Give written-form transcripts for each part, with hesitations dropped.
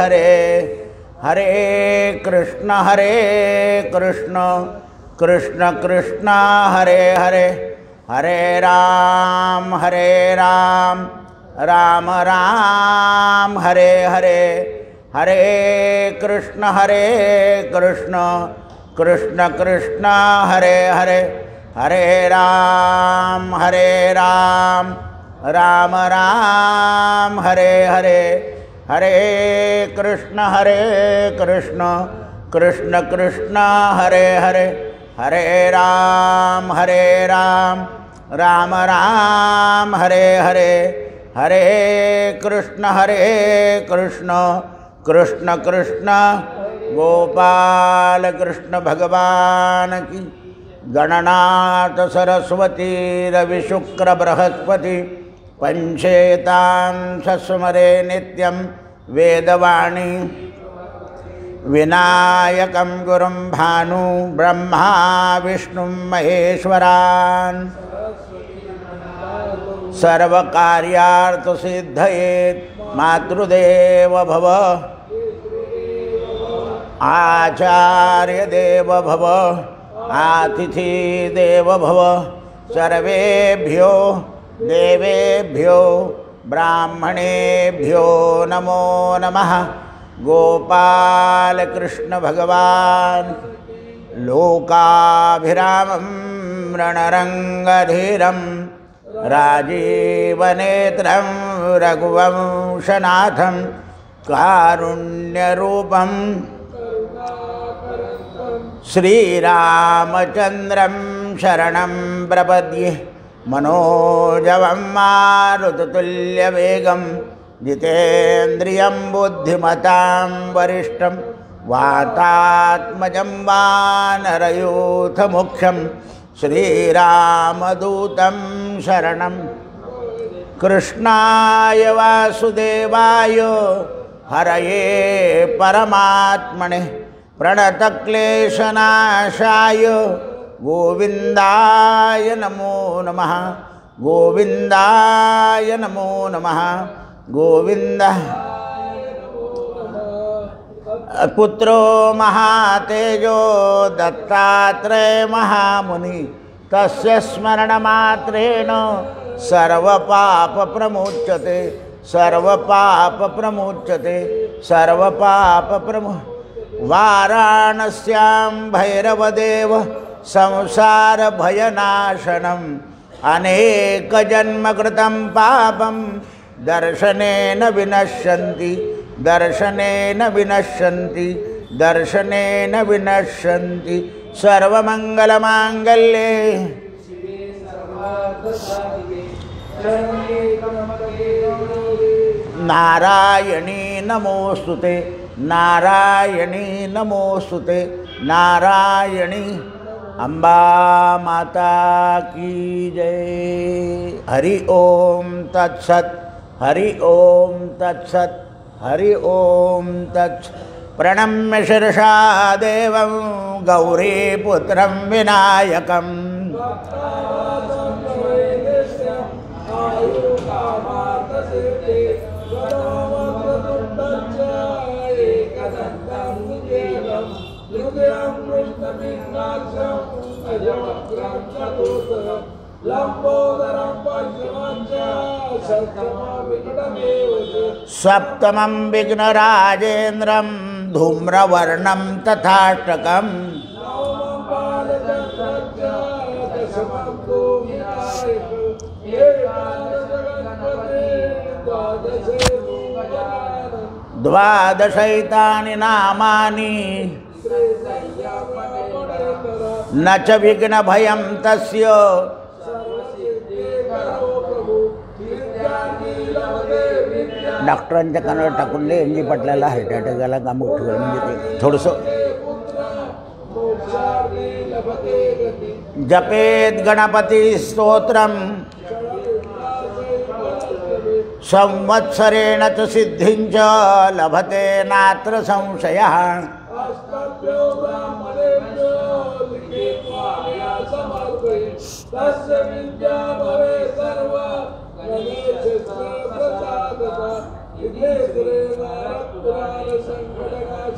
हरे हरे कृष्ण कृष्ण कृष्ण हरे हरे हरे राम राम राम हरे हरे हरे कृष्ण कृष्ण कृष्ण हरे हरे हरे राम राम राम हरे हरे हरे कृष्ण कृष्ण कृष्ण हरे हरे हरे राम राम राम हरे हरे हरे कृष्ण कृष्ण कृष्ण गोपाल कृष्ण भगवान की गणनाथ सरस्वती रवि शुक्र बृहस्पति पंचेतांश स्मरे नित्यं वेदवाणी विनायकं गुरुं भानु ब्रह्मा विष्णु महेश्वरान् सर्वकार्यार्थ सिद्धये मातृदेव भव आचार्य देव भव आतिथि देव भव सर्वेभ्यो देवेभ्यो ब्राह्मणेभ्यो नमो नमः। गोपाल कृष्ण भगवान लोकाभिरामं रणरंगधीरं राजीवनेत्रं रघुवंशनाथं कारुण्यरूपं श्रीरामचन्द्रं शरणं प्रपद्ये मनोजवं मारुततुल्यवेगं जितेन्द्रियं बुद्धिमतां वरिष्ठं वातात्मजं वानरयूथमुख्यं श्रीरामदूतं शरणं कृष्णाय वासुदेवाय हरये परमात्मने प्रणतक्लेशनाशाय गोविन्दाय नमो नमः गोविन्दाय नमो नमः गोविंद पुत्रो महातेजो दत्तात्रेय महामुनि तस्य स्मरणमात्रेण सर्वपाप प्रमुच्यते वाराणस्यां भैरवदेव संसार भयनाशनम् अनेकजन्मकृतं पापं दर्शनेन विनश्यन्ति सर्वमंगलमांगल्ये नारायणी नमोस्तुते नारायणी अम्बा माता की जय। हरि ओम तत्सत् हरि ओम तत्सत् प्रणम्य शिरसा देवं गौरीपुत्रं विनायकं सप्तमं विघ्नराजेन्द्रं धूम्रवर्णं तथाष्टकम् द्वादशैतानि नामानि न च विघ्नभयं तस्य डॉक्टरांच्या कानावर टाकून ले एनजी पटल्याला हार्ट अटॅक आला काम उठवलं म्हणजे ते थोडंसं जपेत गणपती स्तोत्रम संवत्सरेण च सिद्धिं च लभते नात्र संशयः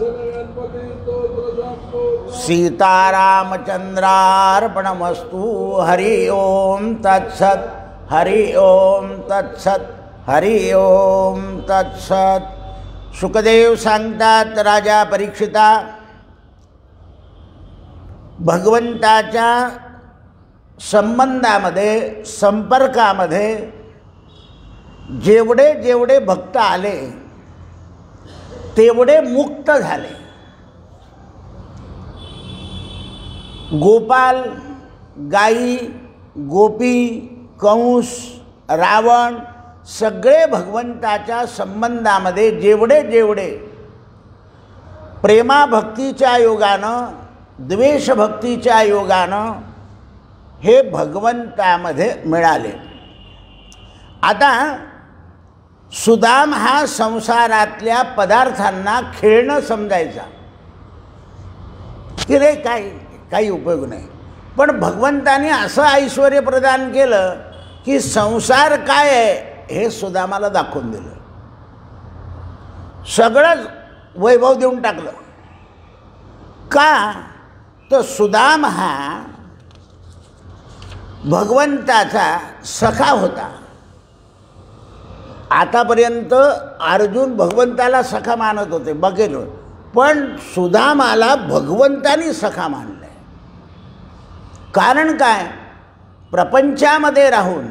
सीतारामचंद्रार्पणमस्तु। हरि ओम तत्सत। हरि ओम तत्सत। हरि ओम तत्सत। शुकदेव सांगतात, राजा परीक्षिता, भगवंताच्या संबंधामध्ये, संपर्कामध्ये जेवढे जेवढे भक्त आले तेवढे मुक्त झाले। गोपाल, गाई, गोपी, कंस, रावण सगळे भगवंताच्या संबंधामध्ये जेवढे जेवढे प्रेमाभक्तीच्या योगानं, द्वेषभक्तीच्या योगानं हे भगवंतामध्ये मिळाले। आता सुदाम हा संसारातल्या पदार्थांना खेळणं समजायचा की रे काही उपयोग नाही, पण भगवंताने असं ऐश्वर्य प्रदान केलं की संसार काय आहे हे सुदामाला दाखवून दिलं। सगळंच वैभव देऊन टाकलं। का तर सुदाम हा भगवंताचा सखा होता। आतापर्यंत अर्जुन भगवंताला सखा मानत होते बघेल, पण सुदामाला भगवंतानी सखा मानलंय। कारण काय, प्रपंचामध्ये राहून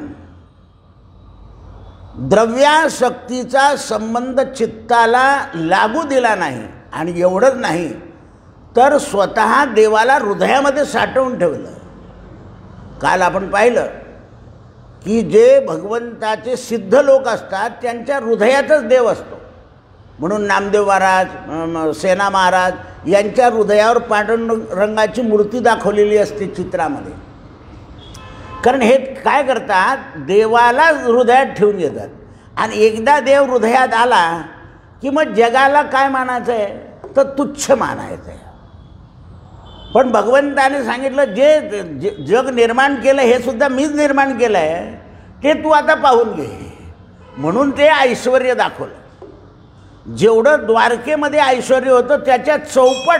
द्रव्यासक्तीचा संबंध चित्ताला लागू दिला नाही, आणि एवढंच नाही तर स्वतः देवाला हृदयामध्ये साठवून ठेवलं। काल आपण पाहिलं की जे भगवंताचे सिद्ध लोक असतात त्यांच्या हृदयातच देव असतो, म्हणून नामदेव महाराज, सेना महाराज यांच्या हृदयावर पांढरंगाची मूर्ती दाखवलेली असते चित्रामध्ये। कारण हे काय करतात, देवाला हृदयात ठेवून घेतात, आणि एकदा देव हृदयात आला की मग जगाला काय मानायचं आहे तर तुच्छ मानायचं आहे। पण भगवंताने सांगितलं जे जग निर्माण केलं हे सुद्धा मीच निर्माण केलं आहे, ते तू आता पाहून घे, म्हणून ते ऐश्वर्य दाखवलं। जेवढं द्वारकेमध्ये ऐश्वर्य होतं त्याच्या चौपट,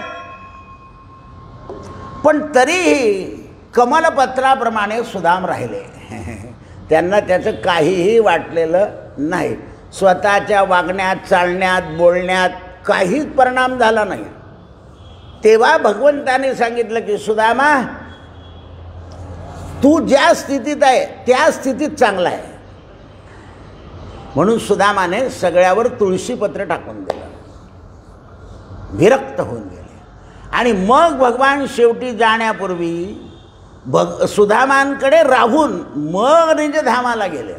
पण तरीही कमलपत्राप्रमाणे सुदाम राहिले। त्यांना त्याचं काहीही वाटलेलं नाही। स्वतःच्या वागण्यात, चालण्यात, बोलण्यात काहीच परिणाम झाला नाही। तेव्हा भगवंताने सांगितलं की सुदामा, तू ज्या स्थितीत आहे त्या स्थितीत चांगला आहे। म्हणून सुदामाने सगळ्यावर तुळशीपत्र टाकून दिलं, विरक्त होऊन गेले। आणि मग भगवान शेवटी जाण्यापूर्वी सुदामांकडे राहून मग निजधामाला गेले।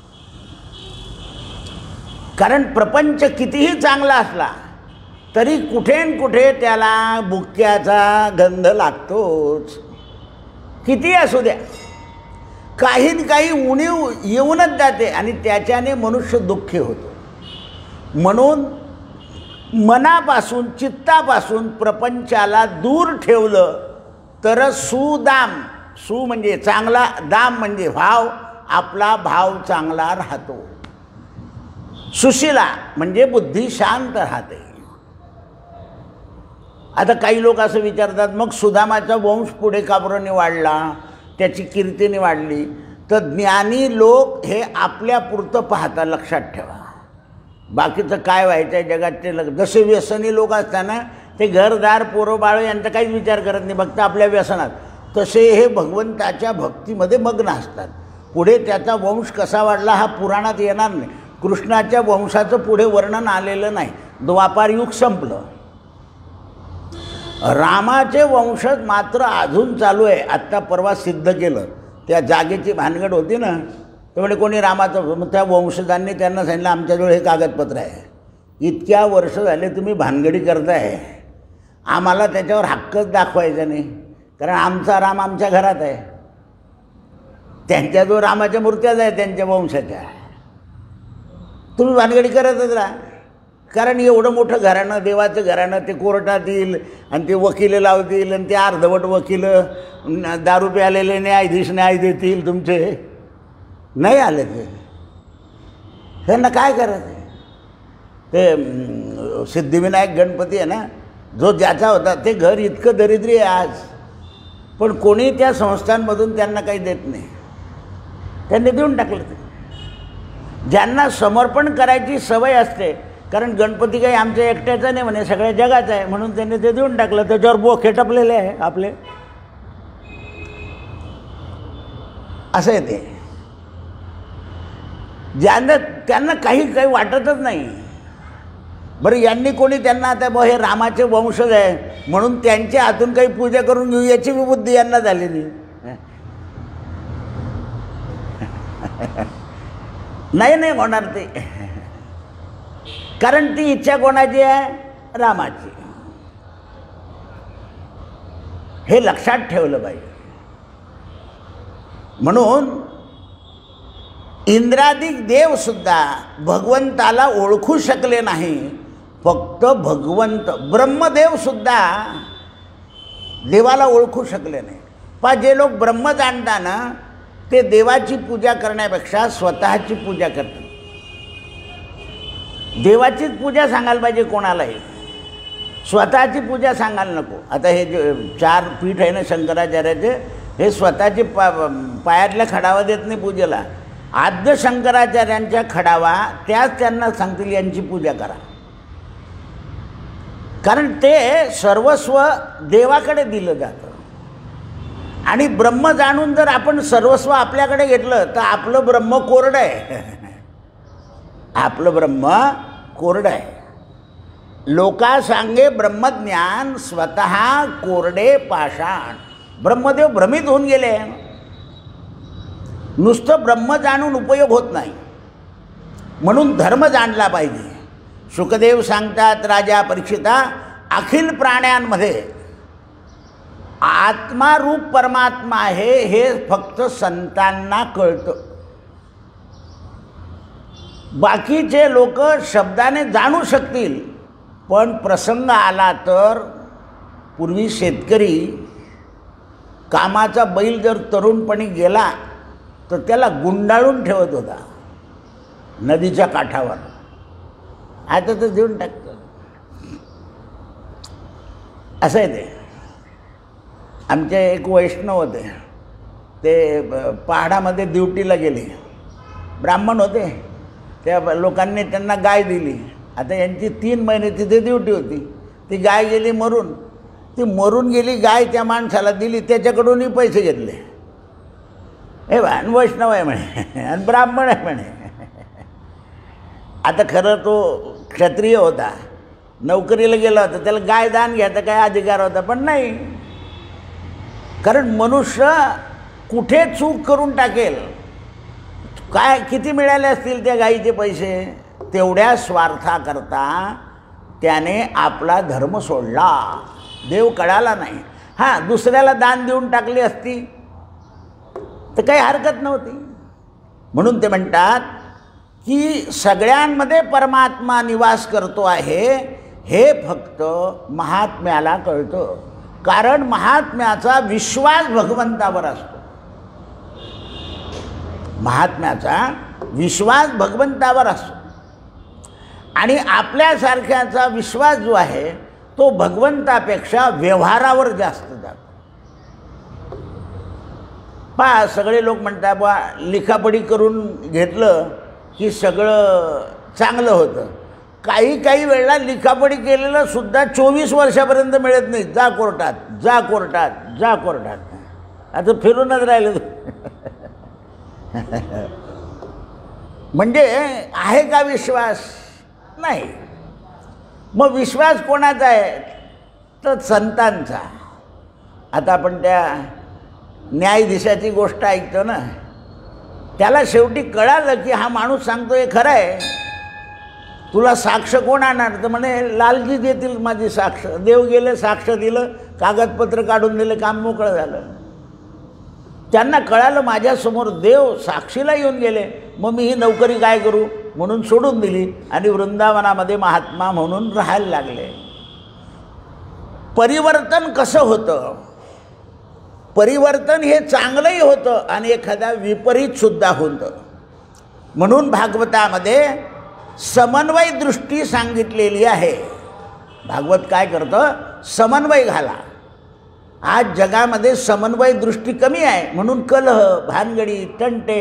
कारण प्रपंच कितीही चांगला असला तरी कुठे न कुठे त्याला बुक्क्याचा गंध लागतोच, किती असू द्या। काही न काही उणीव येऊनच जाते, आणि त्याच्याने मनुष्य दुःखी होतो। म्हणून मनापासून, चित्तापासून प्रपंचाला दूर ठेवलं तर सुदाम, सु म्हणजे चांगला, दाम म्हणजे भाव, आपला भाव चांगला राहतो। सुशीला म्हणजे बुद्धी शांत राहते। आता काही लोक असं विचारतात, मग सुदामाचा वंश पुढे का बरं नाही वाढला, त्याची कीर्तीने वाढली? तर ज्ञानी लोक हे आपल्यापुरतं पाहता, लक्षात ठेवा। बाकीचं काय व्हायचं आहे जगात ते जसे व्यसनी लोक असताना ते घरदार पोरं बाळ यांचा काहीच विचार करत नाही, फक्त आपल्या व्यसनात, तसे हे भगवंताच्या भक्तीमध्ये मग्न असतात। पुढे त्याचा वंश कसा वाढला हा पुराणात येणार नाही। कृष्णाच्या वंशाचं पुढे वर्णन आलेलं नाही, द्वापार युग संपलं। रामाचे वंशज मात्र अजून चालू आहे। आत्ता परवा सिद्ध केलं, त्या जागेची भानगड होती ना, त्यामुळे कोणी रामाचं, मग त्या वंशजांनी त्यांना सांगितलं आमच्याजवळ हे कागदपत्र आहे, इतक्या वर्ष झाले तुम्ही भानगडी करताय, आम्हाला त्याच्यावर हक्कच दाखवायचा नाही, कारण आमचा राम आमच्या घरात आहे, त्यांच्याजवळ रामाच्या मूर्त्याच आहे त्यांच्या वंशाच्या, तुम्ही भानगडी करतच राहा। कारण एवढं मोठं घराणं, देवाचं घराणं, ते कोर्टात येईल आणि ते वकील लावतील, आणि ते अर्धवट वकील दारू प्यालेले न्यायाधीश न्याय देतील, तुमचे नाही आले ते, त्यांना काय करायचं? ते सिद्धिविनायक गणपती आहे ना, जो ज्याचा होता ते घर इतकं दरिद्री आहे आज, पण कोणी त्या संस्थांमधून त्यांना काही देत नाही, त्यांनी देऊन टाकलं. ते ज्यांना समर्पण करायची सवय असते, कारण गणपती काही आमच्या एकट्याचा नाही म्हणे, सगळ्या जगाचा आहे, म्हणून त्यांनी ते देऊन टाकलं. त्याच्यावर बोखे टपलेले आहे आपले, असं आहे ते. ज्यांना त्यांना काही वाटतच नाही. बरं, यांनी कोणी त्यांना आता हे रामाचे वंशज आहे म्हणून त्यांच्या हातून काही पूजा करून घेऊ याची बुद्धी यांना झालेली नाही होणार ते. कारण ती इच्छा कोणाची आहे? रामाची. हे लक्षात ठेवलं पाहिजे. म्हणून इंद्रादिक देव सुद्धा भगवंताला ओळखू शकले नाही. फक्त भगवंत ब्रह्मदेव सुद्धा देवाला ओळखू शकले नाही. पण जे लोक ब्रह्म जाणतात ना, ते देवाची पूजा करण्यापेक्षा स्वतःची पूजा करतात. देवाचीच पूजा सांगायला पाहिजे कोणालाही, स्वतःची पूजा सांगायला नको. आता हे जे 4 पीठ आहे ना शंकराचार्याचे, हे स्वतःचे पायातल्या खडावा देत नाही पूजेला. आद्य शंकराचार्यांच्या खडावा त्याच त्यांना सांगतील यांची पूजा करा. कारण ते सर्वस्व देवाकडे दिलं जातं. आणि ब्रह्म जाणून जर आपण सर्वस्व आपल्याकडे घेतलं तर आपलं ब्रह्म कोरडं आहे. आपलं ब्रह्म कोरडं आहे. लोका सांगे ब्रह्मज्ञान स्वतः कोरडे पाषाण. ब्रह्मदेव भ्रमित होऊन गेले. नुसतं ब्रह्म जाणून उपयोग होत नाही, म्हणून धर्म जाणला पाहिजे. शुकदेव सांगतात राजा परीक्षिता, अखिल प्राण्यांमध्ये आत्मारूप परमात्मा आहे हे फक्त संतांना कळतं. बाकीचे लोक शब्दाने जाणू शकतील, पण प्रसंग आला तर, पूर्वी शेतकरी कामाचा बैल जर तरुणपणी गेला तर त्याला गुंडाळून ठेवत होता नदीच्या काठावर. आता तर देऊन टाकतं. असं आहे ते. आमचे एक वैष्णव होते, ते पहाडामध्ये ड्युटीला गेले. ब्राह्मण होते. त्या लोकांनी त्यांना गाय दिली. आता यांची 3 महिने तिथे ड्युटी होती. ती गाय गेली मरून. ती मरून गेली गाय त्या माणसाला दिली, त्याच्याकडूनही पैसे घेतले. हे वैष्णव आहे म्हणे आणि ब्राह्मण आहे म्हणे. आता खरं तो क्षत्रिय होता, नोकरीला गेला होता, त्याला गाय दान घ्यायचा काय अधिकार होता, पण नाही. कारण मनुष्य कुठे चूक करून टाकेल. काय किती मिळाले असतील त्या गायीचे पैसे, तेवढ्या स्वार्थाकरता त्याने आपला धर्म सोडला. देव कळाला नाही. हां, दुसऱ्याला दान देऊन टाकली असती तर काही हरकत नव्हती. म्हणून ते म्हणतात की सगळ्यांमध्ये परमात्मा निवास करतो आहे हे फक्त महात्म्याला कळतं. कारण महात्म्याचा विश्वास भगवंतावर असतो. महात्म्याचा विश्वास भगवंतावर असतो. आणि आपल्यासारख्याचा विश्वास जो आहे तो भगवंतापेक्षा व्यवहारावर जास्त जातो. पहा, सगळे लोक म्हणतात बा लिखापडी करून घेतलं की सगळं चांगलं होतं. काही वेळेला लिखापडी केलेलं सुद्धा 24 वर्षापर्यंत मिळत नाही. जा कोर्टात, जा कोर्टात, जा कोर्टात. आता फिरूनच राहिलं. म्हणजे आहे का विश्वास? नाही. मग विश्वास कोणाचा आहे? तर संतांचा. आता आपण त्या न्यायाधीशाची गोष्ट ऐकतो ना, त्याला शेवटी कळालं की हा माणूस सांगतो हे खरं आहे. तुला साक्ष कोण आणणार? तर म्हणे लालजी देतील माझी साक्ष. देव गेले, साक्ष दिलं, कागदपत्र काढून दिले, काम मोकळं झालं. त्यांना कळालं माझ्यासमोर देव साक्षीला येऊन गेले, मग मी ही नोकरी काय करू म्हणून सोडून दिली आणि वृंदावनामध्ये महात्मा म्हणून राहायला लागले. परिवर्तन कसं होतं? परिवर्तन हे चांगलंही होतं आणि एखादा विपरीत सुद्धा होतं. म्हणून भागवतामध्ये समन्वय दृष्टी सांगितलेली आहे. भागवत काय करतं, समन्वय घाला. आज जगामध्ये समन्वय दृष्टी कमी आहे, म्हणून कलह, भानगडी, तंटे.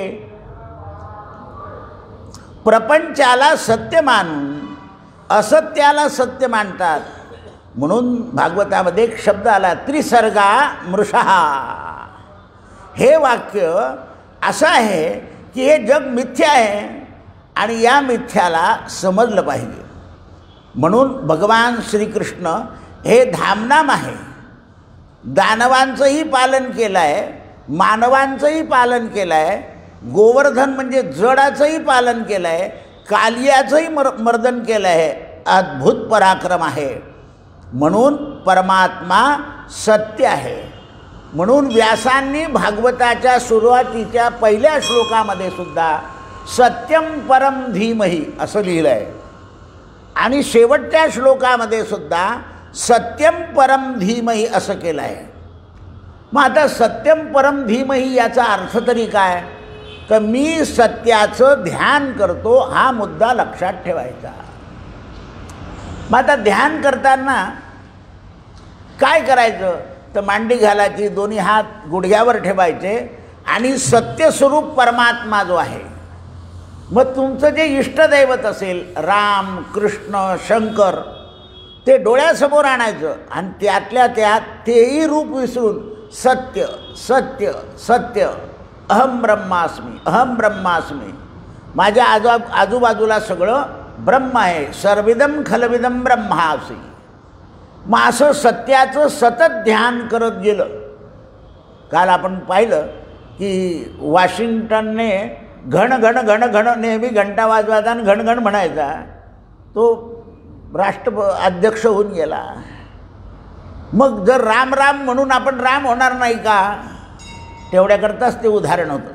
प्रपंचाला सत्य मानून असत्याला सत्य मानतात. म्हणून भागवतामध्ये एक शब्द आला, त्रिसर्गा मृषः. हे वाक्य असं आहे की हे जग मिथ्या आहे आणि या मिथ्याला समजलं पाहिजे. म्हणून भगवान श्रीकृष्ण हे धामनाम आहे. दानवांचंही पालन केलं आहे, मानवांचंही पालन केलं आहे, गोवर्धन म्हणजे जडाचंही पालन केलं आहे, कालियाचंही मर्दन केलं आहे. अद्भुत पराक्रम आहे. म्हणून परमात्मा सत्य आहे. म्हणून व्यासांनी भागवताच्या सुरुवातीच्या पहिल्या श्लोकामध्ये सुद्धा सत्यम परम धीमहि असं लिहिलं आहे आणि शेवटच्या श्लोकामध्ये सुद्धा सत्यम परम धीमहि असं केलं आहे. मग आता सत्यम परम धीमहि याचा अर्थ तरी काय, तर मी सत्याचं ध्यान करतो हा मुद्दा लक्षात ठेवायचा. मग आता ध्यान करताना काय करायचं, तर मांडी घालायची, दोन्ही हात गुडघ्यावर ठेवायचे आणि सत्यस्वरूप परमात्मा जो आहे, मग तुमचं जे इष्टदैवत असेल राम, कृष्ण, शंकर, ते डोळ्यासमोर आणायचं आणि त्यातल्या त्यात तेही रूप विसरून सत्य सत्य सत्य, अहम ब्रह्मास्मी अहम ब्रह्मास्मी, माझ्या आजूबाजूला सगळं ब्रह्म आहे, सर्विदम खलविदम ब्रह्मासी. मग असं सत्याचं सतत ध्यान करत गेलं. काल आपण पाहिलं की वॉशिंग्टनने घण घण घण घण नेहमी घंटा वाजवायचा आणि घणघण म्हणायचा, तो राष्ट्राध्यक्ष होऊन गेला. मग जर राम राम म्हणून आपण राम होणार नाही का, तेवढ्याकरताच ते उदाहरण होतं.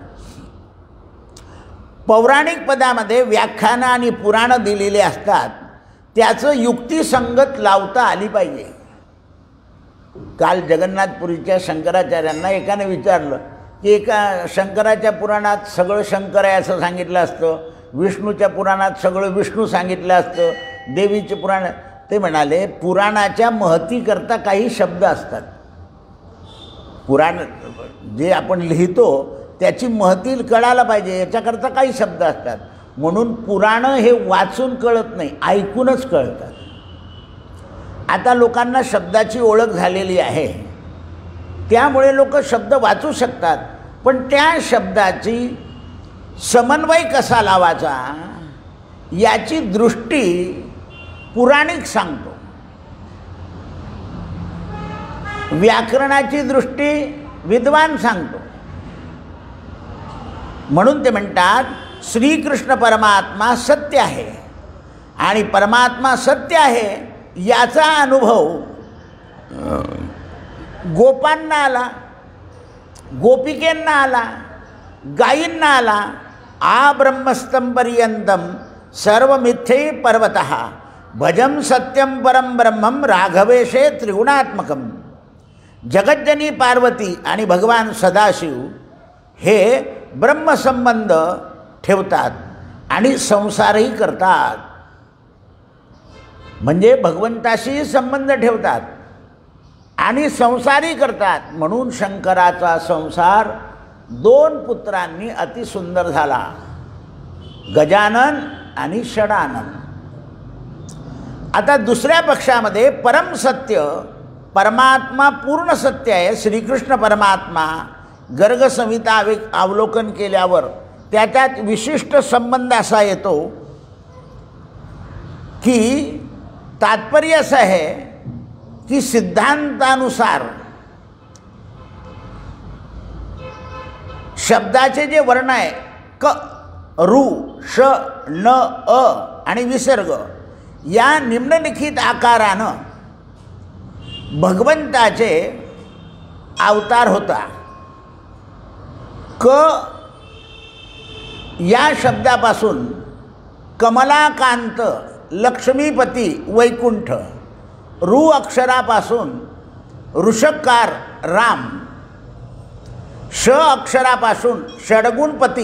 पौराणिक पदामध्ये व्याख्यानं आणि पुराणं दिलेले असतात, त्याचं युक्तिसंगत लावता आली पाहिजे. काल जगन्नाथपुरीच्या शंकराचार्यांना एकाने विचारलं की एका शंकराच्या पुराणात सगळं शंकर आहे असं सांगितलं असतं, विष्णूच्या पुराणात सगळं विष्णू सांगितलं असतं, देवीचे पुराण. ते म्हणाले पुराणाच्या महतीकरता काही शब्द असतात. पुराण जे आपण लिहितो त्याची महती कळायला पाहिजे, याच्याकरता काही शब्द असतात. म्हणून पुराणं हे वाचून कळत नाही, ऐकूनच कळतात. आता लोकांना शब्दाची ओळख झालेली आहे, त्यामुळे लोक शब्द वाचू शकतात. पण त्या शब्दाची समन्वय कसा लावायचा याची दृष्टी पुराणिक सांगतो. व्याकरणाची दृष्टी विद्वान सांगतो. म्हणून ते म्हणतात श्रीकृष्ण परमात्मा सत्य आहे आणि परमात्मा सत्य आहे याचा अनुभव गोपांना आला, गोपिकेंना आला, गायींना आला. आ ब्रह्मस्तम पर्यंतम सर्व मिथ्ये पर्वतः भजम सत्यम परम ब्रह्मम राघवेशे त्रिगुणात्मकम. जगज्जनी पार्वती आणि भगवान सदाशिव हे ब्रह्मसंबंध ठेवतात आणि संसारही करतात. म्हणजे भगवंताशी संबंध ठेवतात आणि संसारही करतात. म्हणून शंकराचा संसार 2 पुत्रांनी अतिसुंदर झाला, गजानन आणि षडानन. आता दुसऱ्या पक्षामध्ये परम सत्य, परमात्मा पूर्ण सत्य आहे. श्रीकृष्ण परमात्मा गर्ग संहिता अवलोकन केल्यावर त्याच्यात विशिष्ट संबंध असा येतो की तात्पर्य असं आहे की सिद्धांतानुसार शब्दाचे जे वर्ण आहे क, रू, श, न, अ आणि विसर्ग या निम्नलिखित आकारानं भगवंताचे अवतार होता. क या शब्दापासून कमलाकांत, लक्ष्मीपती, वैकुंठ. रू अक्षरापासून ऋषकार राम. श अक्षरापासून षडगुणपती.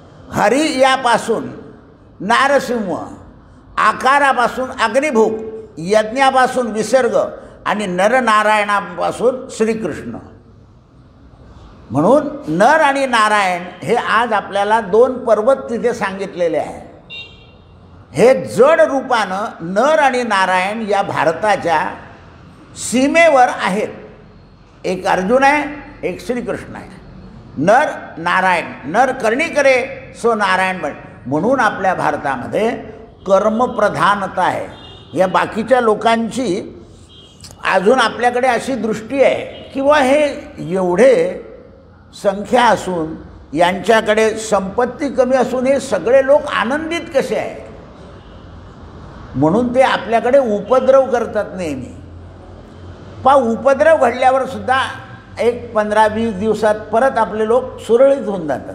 हरी यापासून नारसिंह. आकारापासून अग्निभूक यज्ञापासून विसर्ग आणि नरनारायणापासून श्रीकृष्ण. म्हणून नर आणि नारायण हे आज आपल्याला 2 पर्वत तिथे सांगितलेले आहे. हे जड रूपानं नर आणि नारायण या भारताच्या सीमेवर आहेत. एक अर्जुन आहे, एक श्रीकृष्ण आहे. नर नारायण, नर करणी करे सो नारायण बन. म्हणून आपल्या भारतामध्ये कर्मप्रधानता आहे. या बाकीच्या लोकांची अजून आपल्याकडे अशी दृष्टी आहे की वा हे एवढे संख्या असून यांच्याकडे संपत्ती कमी असून हे सगळे लोक आनंदित कसे आहेत, म्हणून ते आपल्याकडे उपद्रव करतात नेहमी. उपद्रव घडल्यावर सुद्धा एक 15-20 दिवसात परत आपले लोक सुरळीत होऊन जातात.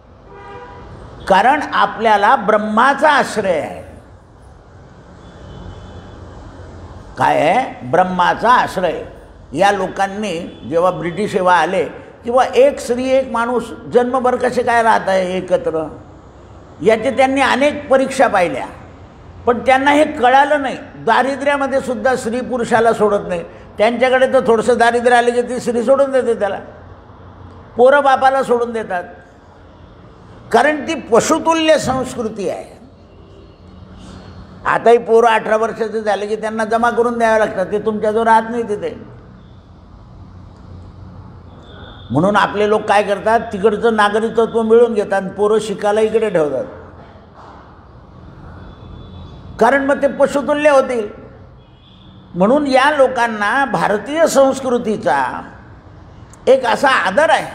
कारण आपल्याला ब्रह्माचा आश्रय आहे. काय आहे? ब्रह्माचा आश्रय. या लोकांनी जेव्हा ब्रिटिश सेवा आले किंवा एक स्त्री एक माणूस जन्मभर कसे काय राहत आहे एकत्र, याचे त्यांनी अनेक परीक्षा पाहिल्या, पण त्यांना हे कळालं नाही. दारिद्र्यामध्ये सुद्धा स्त्री पुरुषाला सोडत नाही. त्यांच्याकडे तर थोडंसं दारिद्र्य आले की ती स्त्री सोडून देते त्याला, पोरं बापाला सोडून देतात. कारण ती पशुतुल्य संस्कृती आहे. आताही पोरं 18 वर्षाचे झाले की त्यांना जमा करून द्यावं लागतात, ते तुमच्याजवळ राहत नाही तिथे. म्हणून आपले लोक काय करतात, तिकडचं नागरिकत्व मिळवून घेतात, पोरं शिकायला इकडे ठेवतात. कारण मग ते पशुतुल्य होतील. म्हणून या लोकांना भारतीय संस्कृतीचा एक असा आदर आहे.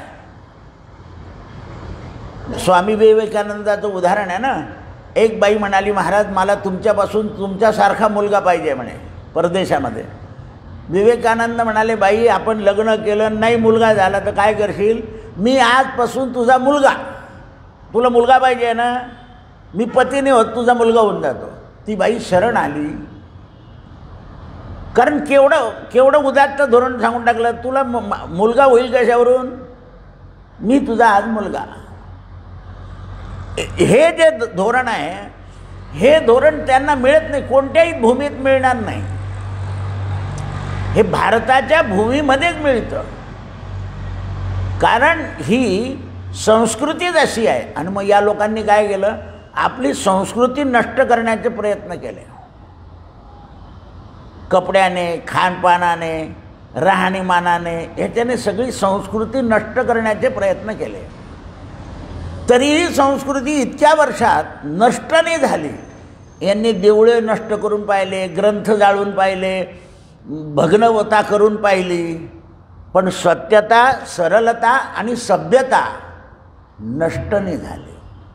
स्वामी विवेकानंदाचं उदाहरण आहे ना. एक बाई म्हणाली, महाराज मला तुमच्यापासून तुमच्यासारखा मुलगा पाहिजे म्हणे परदेशामध्ये. विवेकानंद म्हणाले, बाई आपण लग्न केलं नाही मुलगा झाला तर काय करशील? मी आजपासून तुझा मुलगा, तुला मुलगा पाहिजे ना, मी पतीने होत तुझा मुलगा होऊन जातो. ती बाई शरण आली. कारण केवढं उदात्त धोरण सांगून टाकलं, तुला मुलगा होईल कशावरून? मी तुझा आज मुलगा. हे जे धोरण आहे, हे धोरण त्यांना मिळत नाही, कोणत्याही भूमीत मिळणार नाही. हे भारताच्या भूमीमध्येच मिळतं. कारण ही संस्कृतीच अशी आहे. आणि मग या लोकांनी काय केलं, आपली संस्कृती नष्ट करण्याचे प्रयत्न केले. कपड्याने, खानपानाने, राहणीमानाने, ह्याच्याने सगळी संस्कृती नष्ट करण्याचे प्रयत्न केले. तरीही संस्कृती इतक्या वर्षात नष्ट नाही झाली. यांनी देवळे नष्ट करून पाहिले, ग्रंथ जाळून पाहिले, भग्नवता करून पाहिली, पण सत्यता, सरलता आणि सभ्यता नष्ट नाही झाली.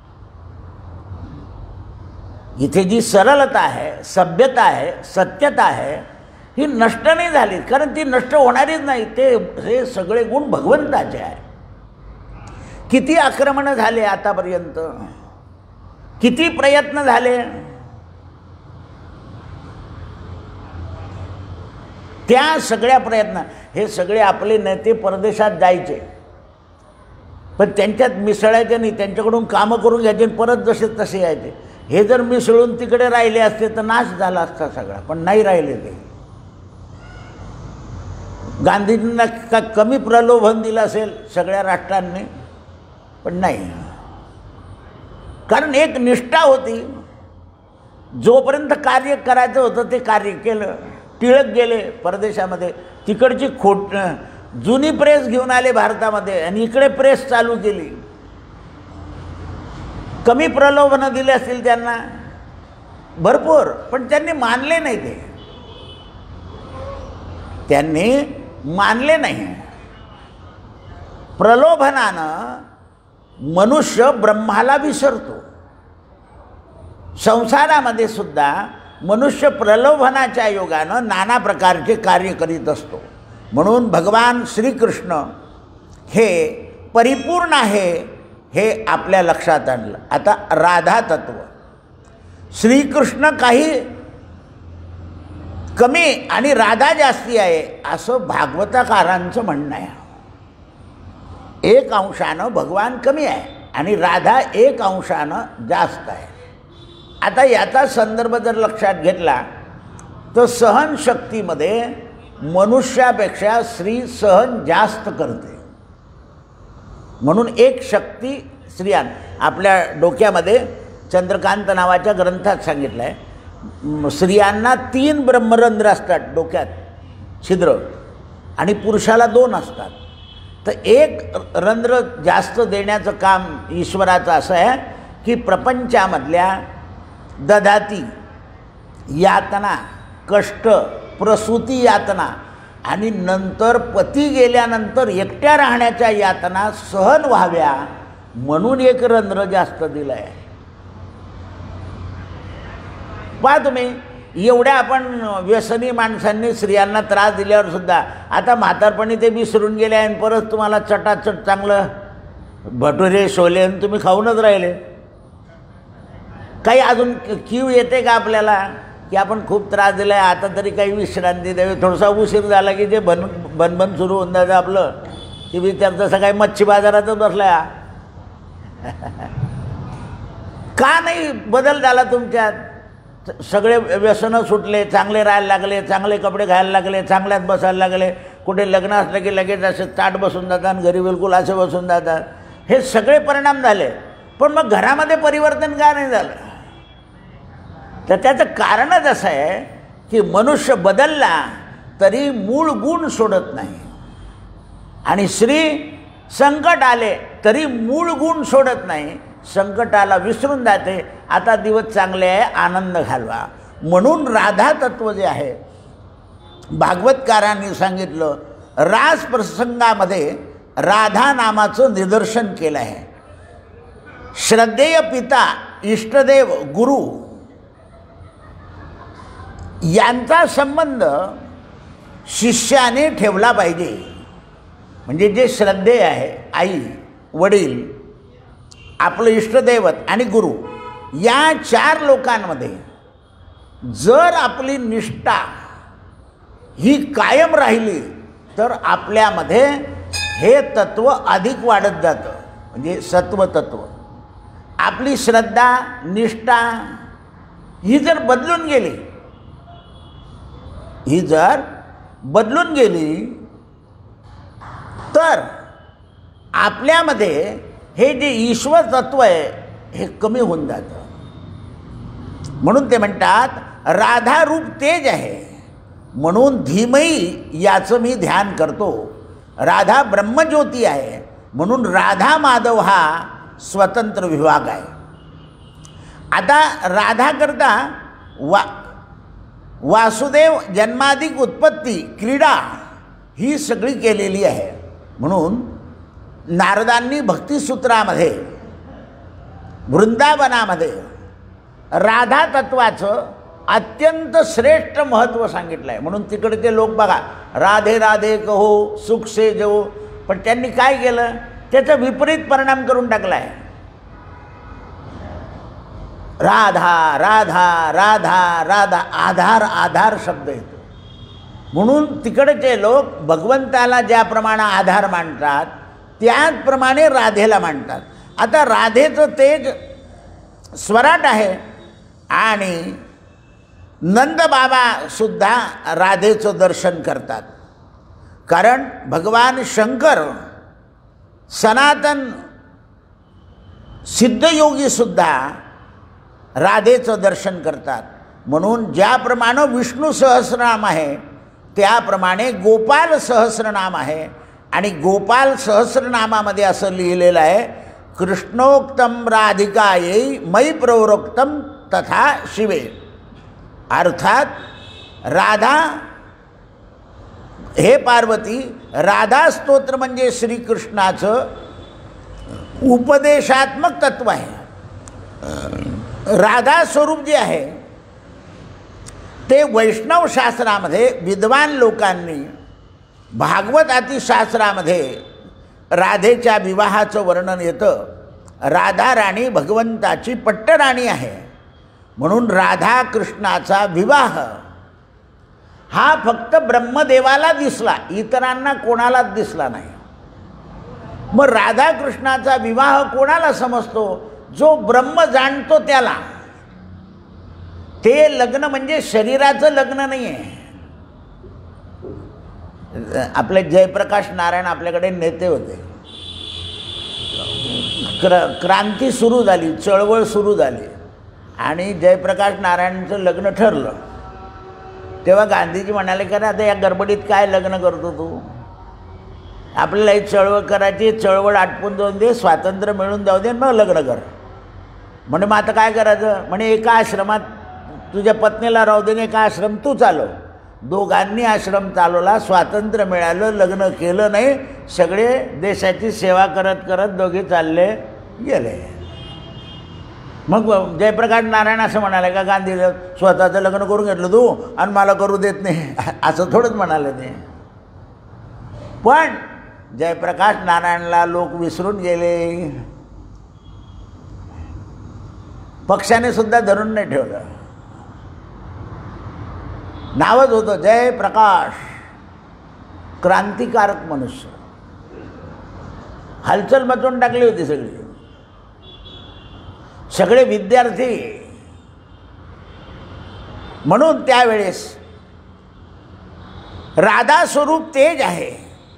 इथे जी सरलता आहे, सभ्यता आहे, सत्यता आहे, ही नष्ट नाही झाली. कारण ती नष्ट होणारीच नाही. हे सगळे गुण भगवंताचे आहे. किती आक्रमणं झाले आतापर्यंत, किती प्रयत्न झाले, त्या सगळ्या प्रयत्न, हे सगळे आपले नेते परदेशात जायचे, पण त्यांच्यात मिसळायचे नाही. त्यांच्याकडून कामं करून घ्यायचे, परत जसे तसे यायचे. हे जर मिसळून तिकडे राहिले असते तर नाश झाला असता सगळा, पण नाही राहिले ते. गांधींना का कमी प्रलोभन दिलं असेल सगळ्या राष्ट्रांनी, पण नाही. कारण एक निष्ठा होती. जोपर्यंत कार्य करायचं होतं ते कार्य केलं. टिळक गेले परदेशामध्ये, तिकडची जुनी प्रेस घेऊन आले भारतामध्ये आणि इकडे प्रेस चालू केली. कमी प्रलोभनं दिले असतील त्यांना भरपूर, पण त्यांनी मानले नाही. त्यांनी मानले नाही. प्रलोभनानं मनुष्य ब्रह्माला विसरतो. संसारामध्ये सुद्धा मनुष्य प्रलोभनाच्या योगानं नाना प्रकारचे कार्य करीत असतो. म्हणून भगवान श्रीकृष्ण हे परिपूर्ण आहे, हे आपल्या लक्षात आणलं. आता राधा तत्व, श्रीकृष्ण काही कमी आणि राधा जास्ती आहे असं भागवतकारांचं म्हणणं आहे. 1 अंशानं भगवान कमी आहे आणि राधा 1 अंशानं जास्त आहे. आता याचा संदर्भ जर लक्षात घेतला तर सहनशक्तीमध्ये मनुष्यापेक्षा स्त्री सहन जास्त करते. म्हणून एक शक्ती स्त्रियां आपल्या डोक्यामध्ये चंद्रकांत नावाच्या ग्रंथात सांगितलं आहे, स्त्रियांना 3 ब्रह्मरंध्र असतात डोक्यात, छिद्र, आणि पुरुषाला 2 असतात. तर एक रंध्र जास्त देण्याचं काम ईश्वराचं असं आहे की प्रपंचामधल्या दधाती यातना, कष्ट, प्रसूती यातना आणि नंतर पती गेल्यानंतर एकट्या राहण्याच्या यातना सहन व्हाव्या म्हणून एक रंध्र जास्त दिलं आहे. पहा तुम्ही, एवढ्या आपण व्यसनी माणसांनी स्त्रियांना त्रास दिल्यावर सुद्धा आता म्हातारपणी ते विसरून गेले आणि परत तुम्हाला चटाचट चांगलं भटुरे शोले आणि तुम्ही खाऊनच राहिले. काही अजून कीव येते का आपल्याला की आपण खूप त्रास दिला आहे, आता तरी काही विश्रांती द्यावी. थोडासा उशीर झाला की जे बनबन सुरू होऊन जातं आपलं, की विचार तसं काही मच्छी बाजारातच बसला. का नाही बदल झाला तुमच्यात? सगळे व्यसनं सुटले, चांगले राहायला लागले, चांगले कपडे घालायला लागले, चांगल्यात बसायला लागले. कुठे लग्न असलं की लगेच असे ताट बसून जातात आणि घरी बिलकुल असे बसून जातात. हे सगळे परिणाम झाले, पण मग घरामध्ये परिवर्तन का नाही झालं? तर त्याचं कारणच असं आहे की मनुष्य बदलला तरी मूळ गुण सोडत नाही, आणि स्त्री संकट आले तरी मूळ गुण सोडत नाही, संकटाला विसरून जाते. आता दिवस चांगले आहे, आनंद घालवा. म्हणून राधा तत्व जे आहे भागवतकारांनी सांगितलं, रास प्रसंगामध्ये राधा नामाचं निदर्शन केलं आहे. श्रद्धेय पिता, इष्टदेव, गुरु यांचा संबंध शिष्याने ठेवला पाहिजे. म्हणजे जे श्रद्धेय आहे, आई, वडील, आपलं इष्टदैवत आणि गुरु, या 4 लोकांमध्ये जर आपली निष्ठा ही कायम राहिली तर आपल्यामध्ये हे तत्व अधिक वाढत जातं. म्हणजे सत्व तत्व. आपली श्रद्धा, निष्ठा ही जर बदलून गेली, तर आपल्यामध्ये हे जे ईश्वर तत्व आहे हे कमी होऊन जातं. म्हणून ते म्हणतात राधा रूप तेज आहे, म्हणून धीमई याचं मी ध्यान करतो. राधा ब्रह्मज्योती आहे, म्हणून राधा माधव हा स्वतंत्र विभाग आहे. आता राधा करता वासुदेव जन्माधिक उत्पत्ती, क्रीडा ही सगळी केलेली आहे. म्हणून नारदांनी भक्तिसूत्रामध्ये, वृंदावनामध्ये राधा तत्वाचं अत्यंत श्रेष्ठ महत्त्व सांगितलं आहे. म्हणून तिकडचे लोक बघा, राधे राधे कहो सुख से जो, पण त्यांनी काय केलं, त्याचा विपरीत परिणाम करून टाकला आहे. राधा राधा राधा राधा, आधार आधार शब्द येतो. म्हणून तिकडचे लोक भगवंताला ज्याप्रमाणे आधार मानतात त्याचप्रमाणे राधेला मानतात. आता राधेचं तेज स्वराट आहे, आणि नंदबाबासुद्धा राधेचं दर्शन करतात. कारण भगवान शंकर सनातन सिद्धयोगीसुद्धा राधेचं दर्शन करतात. म्हणून ज्याप्रमाणे विष्णू सहस्रनाम आहे त्याप्रमाणे गोपाल सहस्रनाम आहे, आणि गोपाल सहस्रनामामध्ये असं लिहिलेलं आहे, कृष्णोक्तम राधिकायै मयि प्रवरोक्तम तथा शिवे. अर्थात राधा, हे पार्वती, राधा स्तोत्र म्हणजे श्रीकृष्णाचं उपदेशात्मक तत्व आहे. राधा स्वरूप जे आहे ते वैष्णव शास्त्रामध्ये विद्वान लोकांनी, भागवत आदी शास्त्रामध्ये राधेच्या विवाहाचं वर्णन येतं. राधा राणी भगवंताची पट्टराणी आहे, म्हणून राधा कृष्णाचा विवाह हा फक्त ब्रह्मदेवाला दिसला, इतरांना कोणालाच दिसला नाही. मग राधा कृष्णाचा विवाह कोणाला समजतो? जो ब्रह्म जाणतो त्याला. ते लग्न म्हणजे शरीराचं लग्न नाही आहे. आपले जयप्रकाश नारायण आपल्याकडे नेते होते. क्रांती सुरू झाली, चळवळ सुरू झाली आणि जयप्रकाश नारायणचं लग्न ठरलं. तेव्हा गांधीजी म्हणाले की आता या गडबडीत काय लग्न करतो तू, आपल्याला ही चळवळ करायची, चळवळ आटपून जाऊन दे, स्वातंत्र्य मिळून जाऊ दे, मग लग्न कर. म्हणजे मग आता काय करायचं, म्हणे एका आश्रमात तुझ्या पत्नीला राहू दे, एका आश्रम तू चालव. दोघांनी आश्रम चालवला, स्वातंत्र्य मिळालं, लग्न केलं नाही, सगळे देशाची सेवा करत करत दोघे चालले गेले. मग जयप्रकाश नारायण असं म्हणाले का गांधी स्वतःचं लग्न करून घेतलं तू आणि मला करू देत नाही, असं थोडंच म्हणाले ते. पण जयप्रकाश नारायणला लोक विसरून गेले, पक्षाने सुद्धा धरून नाही ठेवलं. नावच होतं जयप्रकाश, क्रांतिकारक मनुष्य. हलचल मचवून टाकली होती सगळी. सगळे विद्यार्थी. म्हणून त्यावेळेस राधा स्वरूप तेज आहे,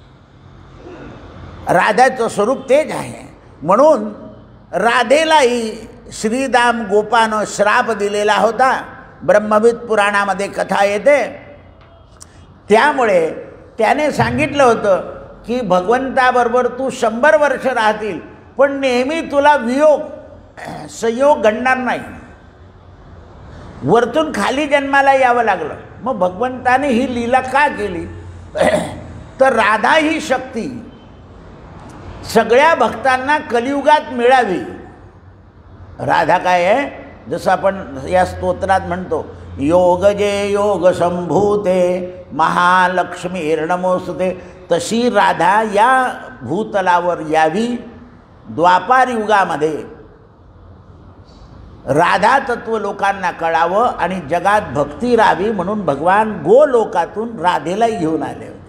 राधाचं स्वरूप तेज आहे. म्हणून राधेलाही श्रीदाम गोपानं श्राप दिलेला होता. ब्रह्मविद पुराणामध्ये कथा येते. त्यामुळे त्याने सांगितलं होतं की भगवंताबरोबर तू 100 वर्ष राहतील, पण नेहमी तुला वियोग संयोग घडणार नाही. वरतून खाली जन्माला यावं लागलं. मग भगवंताने ही लीला का केली, तर राधा ही शक्ती सगळ्या भक्तांना कलियुगात मिळावी. राधा काय आहे, जसं आपण या स्तोत्रात म्हणतो, योग जे योग संभूते महालक्ष्मीर्नमोस्तुते, तशी राधा या भूतलावर यावी. द्वापार युगामध्ये राधा तत्व लोकांना कळावं आणि जगात भक्ती राहावी म्हणून भगवान गोलोकातून राधेलाही घेऊन आले होते.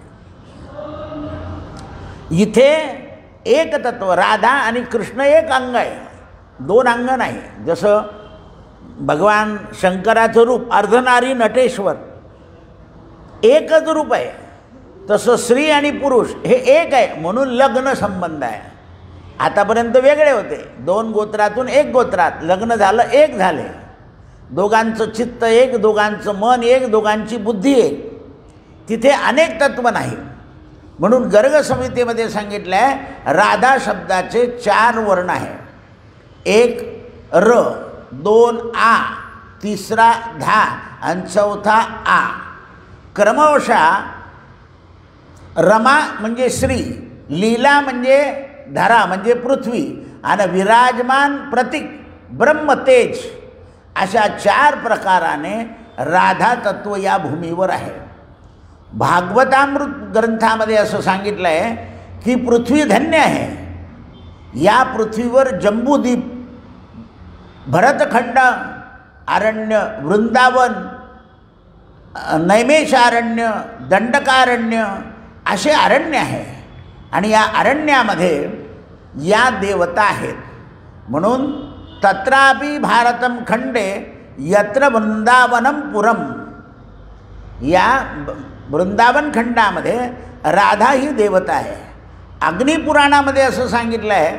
इथे एक तत्व राधा आणि कृष्ण एक अंग आहे, 2 अंग नाही. जसं भगवान शंकराचं रूप अर्धनारी नटेश्वर एकच रूप आहे, तसं स्त्री आणि पुरुष हे एक आहे म्हणून लग्न संबंध आहे. आतापर्यंत वेगळे होते, 2 गोत्रातून 1 गोत्रात लग्न झालं, एक झाले. दोघांचं चित्त एक, दोघांचं मन एक, दोघांची बुद्धी एक. तिथे अनेक तत्व नाही. म्हणून गर्ग संहितेमध्ये सांगितलं आहे राधा शब्दाचे 4 वर्ण आहे. 1 र, 2 आ, 3 धा आणि 4 आ. क्रमशः रमा म्हणजे श्री, लीला म्हणजे धरा म्हणजे पृथ्वी आणि विराजमान प्रतीक ब्रह्मतेज, अशा 4 प्रकाराने राधा तत्व या भूमीवर आहे. भागवतामृत ग्रंथामध्ये असं सांगितलं आहे की पृथ्वी धन्य आहे. या पृथ्वीवर जम्बूद्वीप, भरतखंड अरण्य, वृंदावन, नैमेषारण्य, दंडकारण्य असे अरण्य आहे. आणि या अरण्यामध्ये या देवता आहेत. म्हणून तत्रापि भारतम खंडे यत्र वृंदावनम पुरम, या वृंदावन खंडामध्ये राधा ही देवता आहे. अग्निपुराणामध्ये असं सांगितलं आहे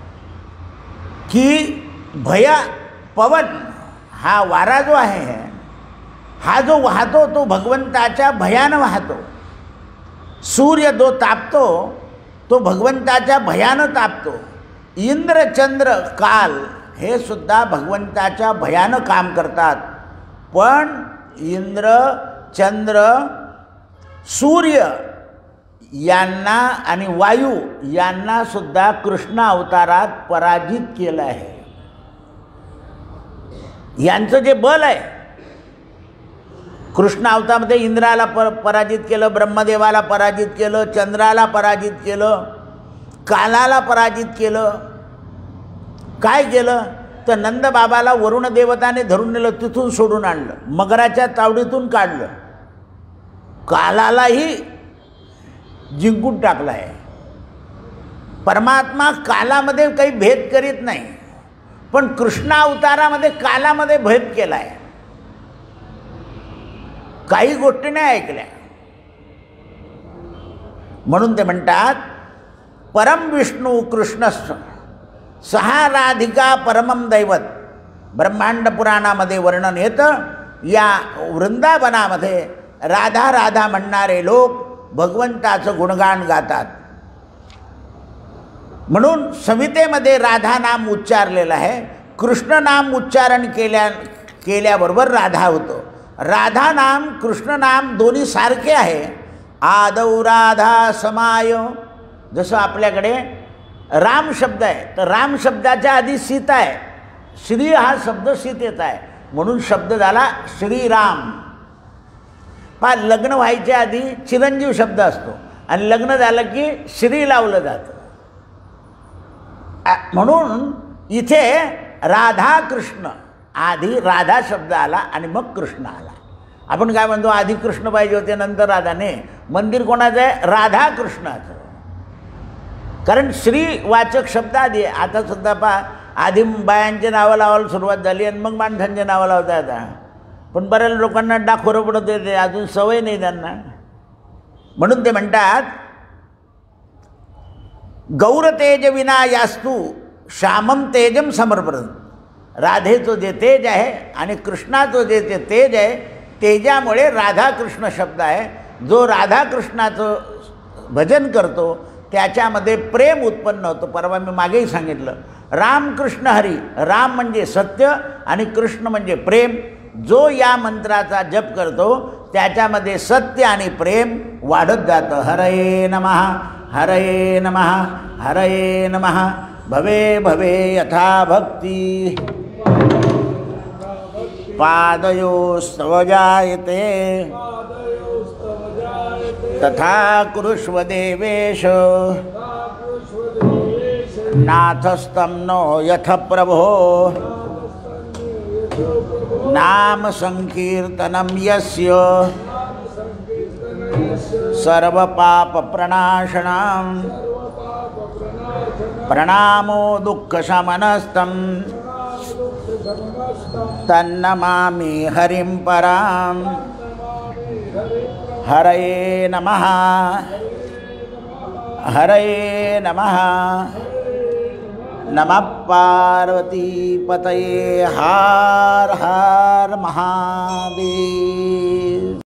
की पवन हा वारा जो आहे, हा जो वाहतो तो भगवंताच्या भयानं वाहतो. सूर्य जो तापतो तो भगवंताच्या भयानं तापतो. इंद्र, चंद्र, काल हे सुद्धा भगवंताच्या भयानं काम करतात. पण इंद्र, चंद्र, सूर्य यांना आणि वायू यांना सुद्धा कृष्ण अवतारात पराजित केलं आहे. यांचं जे बल आहे, कृष्ण अवतारामध्ये इंद्राला पराजित केलं, ब्रह्मदेवाला पराजित केलं, चंद्राला पराजित केलं, कालाला पराजित केलं. काय केलं तर नंदबाबाला वरुण देवताने धरून नेलं, तिथून सोडून आणलं, मगराच्या तावडीतून काढलं. कालालाही जिंकून टाकला आहे. परमात्मा कालामध्ये काही भेद करीत नाही, पण कृष्ण अवतारामध्ये कालामध्ये भेद केला आहे. काही गोष्टी नाही ऐकल्या. म्हणून ते म्हणतात परम विष्णू कृष्णस्थ सहा राधिका परमम दैवत. ब्रह्मांड पुराणामध्ये वर्णन येतं, या वृंदावनामध्ये राधा राधा म्हणणारे लोक भगवंताचं गुणगान गातात. म्हणून संहितेमध्ये राधा नाम उच्चारलेलं आहे. कृष्ण नाम उच्चारण केल्याबरोबर राधा होतो. राधा नाम कृष्ण नाम दोन्ही सारखे आहे. आदौ राधा समाय. जसं आपल्याकडे राम शब्द आहे, तर राम शब्दाच्या आधी सीता आहे. श्री हा शब्द सीतेचा आहे, म्हणून शब्द झाला श्रीराम. पहा, लग्न व्हायच्या आधी चिरंजीव शब्द असतो आणि लग्न झालं की श्री लावलं जातं. म्हणून इथे राधा कृष्ण, आधी राधा शब्द आला आणि मग कृष्ण आला. आपण काय म्हणतो, आधी कृष्ण पाहिजे होते नंतर राधाने. मंदिर कोणाचं आहे? राधा कृष्णाचं. कारण श्रीवाचक शब्द आधी. आता सुद्धा पहा, आधी बायांचे नावं लावायला सुरुवात झाली आणि मग माणसांचे नावं लावता आता. पण बऱ्याच लोकांना डाखोरं पडत येते, अजून सवय नाही त्यांना. म्हणून ते म्हणतात गौरतेज विना यास्तू श्यामम तेजम समर्पण. राधेचं जे तेज आहे आणि कृष्णाचं जे तेज आहे, तेजामुळे राधाकृष्ण शब्द आहे. जो राधाकृष्णाचं भजन करतो त्याच्यामध्ये प्रेम उत्पन्न होतं. परवा मी मागेही सांगितलं, राम कृष्ण हरी. राम म्हणजे सत्य आणि कृष्ण म्हणजे प्रेम. जो या मंत्राचा जप करतो त्याच्यामध्ये सत्य आणि प्रेम वाढत जातं. हरये नमः हरये नमः हरये नमः. भवे भवे यथा भक्ती पादयोस्तव जायते तथा कुरुष्व देवेश नाथस्तं नो यथ प्रभो. नाम संकीर्तनं यस्य सर्व पाप प्रणाशनं प्रणामो दुःख शमनस्तं तन्नमामि हरिं परां. हरये नमः हरये नमः. नमः पार्वती पतये. हर हर महादेव.